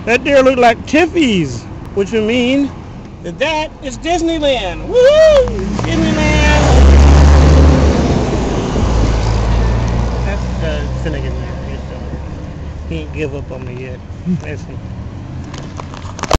That there look like Tiffy's, which would mean that is Disneyland. Woo! Disneyland. That's Finnegan there. He ain't give up on me yet. That's him.